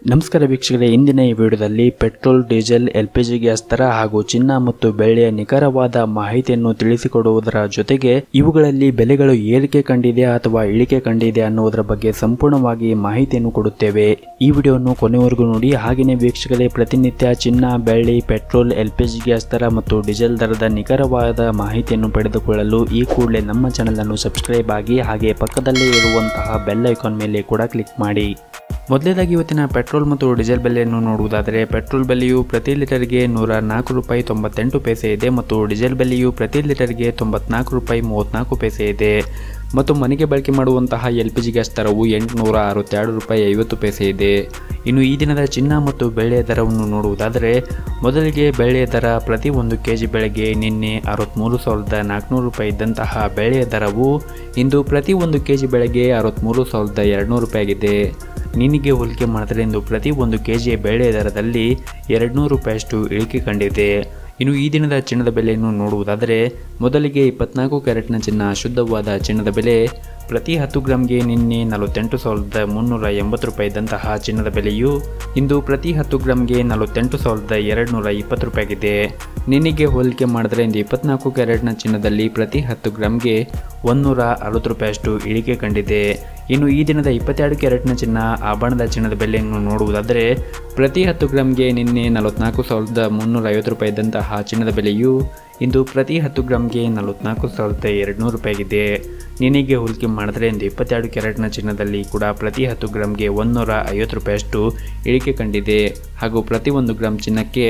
ನಮಸ್ಕಾರ ವೀಕ್ಷಕರೇ, ಇಂದಿನ ಈ ವಿಡಿಯೋದಲ್ಲಿ ಪೆಟ್ರೋಲ್, ಡೀಸೆಲ್, ಎಲ್ಪಿಜಿ ಗ್ಯಾಸ್ ದರ ಹಾಗೂ ಚಿನ್ನ ಮತ್ತು ಬೆಳ್ಳಿಯ ನಿಖರವಾದ ಮಾಹಿತಿಯನ್ನು ತಿಳಿಸಿಕೊಡುವುದರ ಜೊತೆಗೆ ಇವುಗಳಲ್ಲಿ ಬೆಲೆಗಳು ಏರಿಕೆ ಕಂಡಿದೆ ಅಥವಾ ಇಳಿಕೆ ಕಂಡಿದೆ ಅನ್ನುವುದರ ಬಗ್ಗೆ ಸಂಪೂರ್ಣವಾಗಿ ಮಾಹಿತಿಯನ್ನು ಕೊಡುತ್ತೇವೆ. ಈ ವಿಡಿಯೋವನ್ನು ಕೊನೆವರೆಗೂ ನೋಡಿ. ಹಾಗೆಯೇ ವೀಕ್ಷಕರೇ, ಪ್ರತಿನಿತ್ಯ ಚಿನ್ನ, ಬೆಳ್ಳಿ, ಪೆಟ್ರೋಲ್, ಎಲ್ಪಿಜಿ ಗ್ಯಾಸ್ ದರ ಮತ್ತು ಡೀಸೆಲ್ ದರದ ನಿಖರವಾದ ಮಾಹಿತಿಯನ್ನು ಪಡೆದುಕೊಳ್ಳಲು ಈ ಕೂಡಲೇ ನಮ್ಮ ಚಾನೆಲ್ ಅನ್ನು ಸಬ್ಸ್ಕ್ರೈಬ್ ಆಗಿ ಹಾಗೆ ಪಕ್ಕದಲ್ಲೇ ಇರುವಂತಹ ಬೆಲ್ ಐಕಾನ್ ಮೇಲೆ ಕೂಡ ಕ್ಲಿಕ್ ಮಾಡಿ. ಮೊದಲನೇದಾಗಿ ಇವತ್ತಿನ ಪೆಟ್ರೋಲ್ ಮತ್ತು ಡೀಸೆಲ್ ಬೆಲೆಯನ್ನು ನೋಡುವುದಾದರೆ, ಪೆಟ್ರೋಲ್ ಬೆಲೆಯು ಪ್ರತಿ ಲೀಟರ್ಗೆ 104 ರೂಪಾಯಿ 98 ಪೈಸೆ ಇದೆ ಮತ್ತು ಡೀಸೆಲ್ ಬೆಲೆಯು ಪ್ರತಿ ಲೀಟರ್ಗೆ 94 ರೂಪಾಯಿ 34 ಪೈಸೆ ಇದೆ ಮತ್ತು ಮನೆಗೆ ಬಳಕೆ ಮಾಡುವಂತಹ ಎಲ್ಪಿಜಿ ಗ್ಯಾಸ್ ದರವು 862 ರೂಪಾಯಿ 50 ಪೈಸೆ ಇದೆ. ಇನ್ನು ಈ ದಿನದ ಚಿನ್ನ ಮತ್ತು ಬೆಳ್ಳಿಯ ದರವನ್ನು ನೋಡುವುದಾದರೆ, ಮೊದಲಿಗೆ ಬೆಳ್ಳಿಯ ದರ ಪ್ರತಿ 1 ಕೆಜಿ ಬೆಳೆಗೆ ನಿನ್ನೆ 63,400 ರೂಪಾಯಿ ಇದ್ದಂತಹ ಬೆಳ್ಳಿಯ ದರವು ಇಂದು ಪ್ರತಿ 1 ಕೆಜಿ ಬೆಳೆಗೆ 63,200 ರೂಪಾಯಿ ಆಗಿದೆ. ನಿನ್ನೆಗೆ ಹೋಲಿಕೆ ಮಾಡಿದರೆ ಇಂದು ಪ್ರತಿ 1 ಕೆಜಿಯ ಬೆಳ್ಳಿಯ ದರದಲ್ಲಿ 200 ರೂಪಾಯಿಯಷ್ಟು ಇಳಿಕೆ ಕಂಡಿದೆ. ಇನ್ನು ಈ ದಿನದ ಚಿನ್ನದ ಬೆಲೆಯನ್ನು ನೋಡುವುದಾದರೆ, ಮೊದಲಿಗೆ 24 ಕ್ಯಾರೆಟ್ನ ಚಿನ್ನ ಶುದ್ಧವಾದ ಚಿನ್ನದ ಬೆಲೆ ಪ್ರತಿ 10 ಗ್ರಾಮ್ಗೆ ನಿನ್ನೆ 48,380 ರೂಪಾಯಿ ಇದ್ದಂತಹ ಚಿನ್ನದ ಬೆಲೆಯು ಇಂದು ಪ್ರತಿ 10 ಗ್ರಾಮ್ಗೆ 48,220 ರೂಪಾಯಿ ಆಗಿದೆ. ನಿನ್ನೆಗೆ ಹೋಲಿಕೆ ಮಾಡಿದರೆ ಇಂದು 24 ಕ್ಯಾರೆಟ್ನ ಚಿನ್ನದಲ್ಲಿ ಪ್ರತಿ 10 ಗ್ರಾಮ್ಗೆ 160 ರೂಪಾಯಿಯಷ್ಟು ಇಳಿಕೆ ಕಂಡಿದೆ. ಇನ್ನು ಈ ದಿನದ 22 ಕ್ಯಾರೆಟ್ನ ಚಿನ್ನ ಆಭರಣದ ಚಿನ್ನದ ಬೆಲೆಯನ್ನು ನೋಡುವುದಾದರೆ, ಪ್ರತಿ 10 ಗ್ರಾಮ್ಗೆ ನಿನ್ನೆ 44,350 ರೂಪಾಯಿ ಇದ್ದಂತಹ ಚಿನ್ನದ ಬೆಲೆಯು ಇಂದು ಪ್ರತಿ 10 ಗ್ರಾಮ್ಗೆ 44,200 ರೂಪಾಯಿ ಆಗಿದೆ. ನಿನ್ನೆಗೆ ಹೋಲಿಕೆ ಮಾಡಿದರೆ ಇಂದು 22 ಕ್ಯಾರೆಟ್ನ ಚಿನ್ನದಲ್ಲಿ ಕೂಡ ಪ್ರತಿ 10 ಗ್ರಾಮ್ಗೆ 150 ರೂಪಾಯಿಯಷ್ಟು ಇಳಿಕೆ ಕಂಡಿದೆ ಹಾಗೂ ಪ್ರತಿ 1 ಗ್ರಾಮ್ ಚಿನ್ನಕ್ಕೆ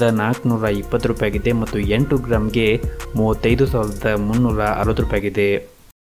4,420 ರೂಪಾಯಿ ಆಗಿದೆ ಮತ್ತು 8 ಗ್ರಾಮ್ಗೆ 35,360 ರೂಪಾಯಿ ಆಗಿದೆ.